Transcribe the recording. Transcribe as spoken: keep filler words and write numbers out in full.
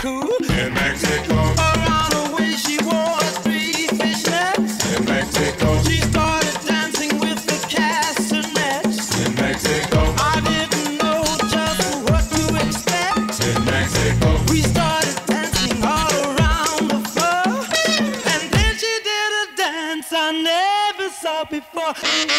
cool. In Mexico. Around the way she wore three fishnets. In Mexico. She started dancing with the castanets. In Mexico. I didn't know just what to expect. In Mexico. We started dancing all around the floor, and then she did a dance I never saw before.